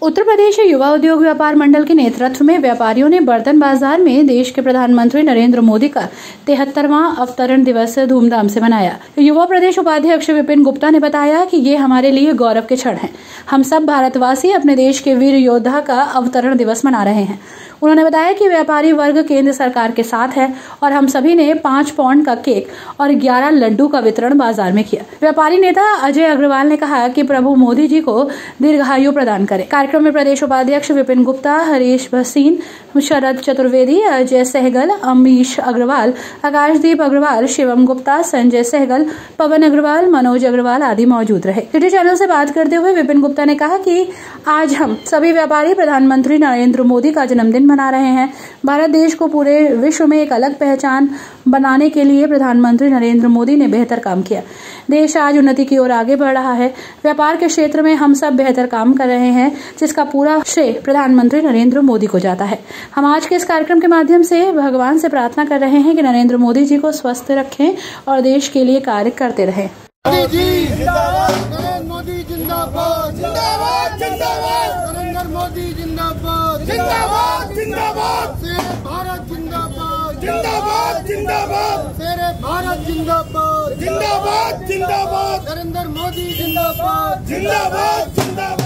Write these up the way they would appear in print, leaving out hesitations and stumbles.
उत्तर प्रदेश युवा उद्योग व्यापार मंडल के नेतृत्व में व्यापारियों ने बर्तन बाजार में देश के प्रधानमंत्री नरेंद्र मोदी का 73वां अवतरण दिवस धूमधाम से मनाया। युवा प्रदेश उपाध्यक्ष विपिन गुप्ता ने बताया कि ये हमारे लिए गौरव के क्षण हैं। हम सब भारतवासी अपने देश के वीर योद्धा का अवतरण दिवस मना रहे हैं। उन्होंने बताया कि व्यापारी वर्ग केंद्र सरकार के साथ है और हम सभी ने 5 पाउंड का केक और 11 लड्डू का वितरण बाजार में किया। व्यापारी नेता अजय अग्रवाल ने कहा कि प्रभु मोदी जी को दीर्घायु प्रदान करें। कार्यक्रम में प्रदेश उपाध्यक्ष विपिन गुप्ता, हरीश भसीन, शरद चतुर्वेदी, अजय सहगल, अमीश अग्रवाल, आकाशदीप अग्रवाल, शिवम गुप्ता, संजय सहगल, पवन अग्रवाल, मनोज अग्रवाल आदि मौजूद रहे। सिटी चैनल से बात करते हुए विपिन गुप्ता ने कहा कि आज हम सभी व्यापारी प्रधानमंत्री नरेंद्र मोदी का जन्मदिन मना रहे हैं। भारत देश को पूरे विश्व में एक अलग पहचान बनाने के लिए प्रधानमंत्री नरेंद्र मोदी ने बेहतर काम किया। देश आज उन्नति की ओर आगे बढ़ रहा है। व्यापार के क्षेत्र में हम सब बेहतर काम कर रहे हैं, जिसका पूरा श्रेय प्रधानमंत्री नरेंद्र मोदी को जाता है। हम आज के इस कार्यक्रम के माध्यम से भगवान से प्रार्थना कर रहे हैं कि नरेंद्र मोदी जी को स्वस्थ रखें और देश के लिए कार्य करते रहें। मोदी जिंदाबाद, जिंदाबाद, जिंदाबाद, शेरे भारत जिंदाबाद, जिंदाबाद, जिंदाबाद, शेरे भारत जिंदाबाद, जिंदाबाद, जिंदाबाद, नरेंद्र मोदी जिंदाबाद, जिंदाबाद, जिंदाबाद।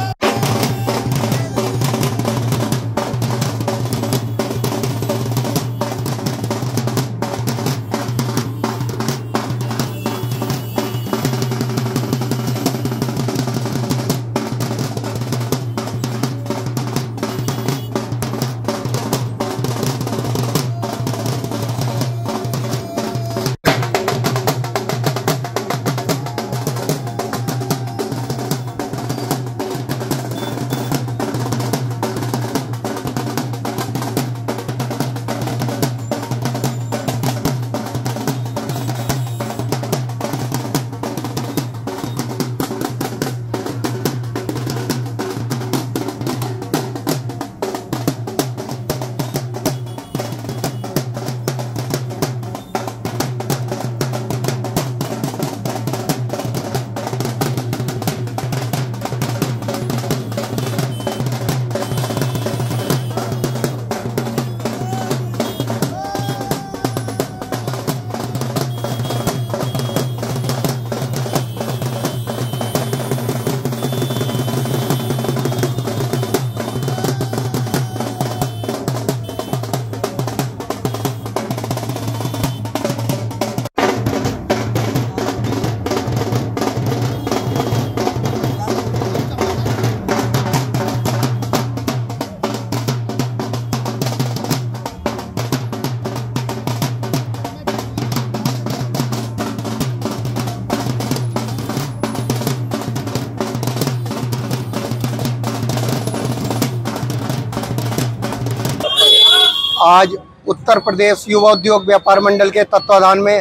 आज उत्तर प्रदेश युवा उद्योग व्यापार मंडल के तत्वाधान में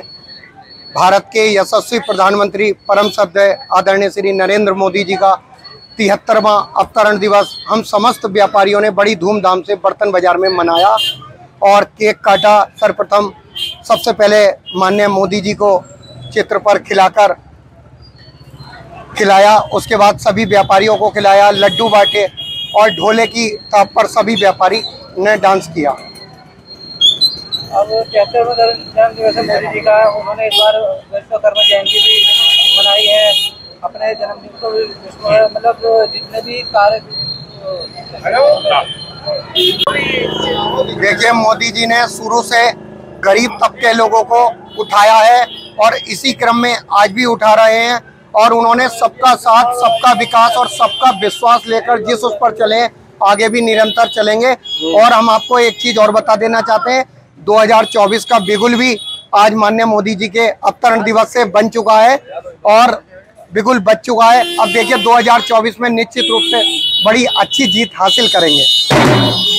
भारत के यशस्वी प्रधानमंत्री परम श्रद्धेय आदरणीय श्री नरेंद्र मोदी जी का 73वां अवतरण दिवस हम समस्त व्यापारियों ने बड़ी धूमधाम से बर्तन बाजार में मनाया और केक काटा। सर्वप्रथम सबसे पहले माननीय मोदी जी को चित्र पर खिलाया, उसके बाद सभी व्यापारियों को खिलाया, लड्डू बांटे और ढोले की ताप पर सभी व्यापारी ने डांस किया। अब 73वां जन्मदिवस मोदी जी का, उन्होंने इस बार विश्वकर्मा जयंती भी मनाई है, अपने जन्मदिन को भी मतलब जितने भी कार्य। देखिए, मोदी जी ने शुरू से गरीब तबके लोगों को उठाया है और इसी क्रम में आज भी उठा रहे हैं और उन्होंने सबका साथ, सबका विकास और सबका विश्वास लेकर जिस उस पर चले आगे भी निरंतर चलेंगे। और हम आपको एक चीज और बता देना चाहते हैं, 2024 का बिगुल भी आज माननीय मोदी जी के अवतरण दिवस से बन चुका है और बिगुल बच चुका है। अब देखिए 2024 में निश्चित रूप से बड़ी अच्छी जीत हासिल करेंगे।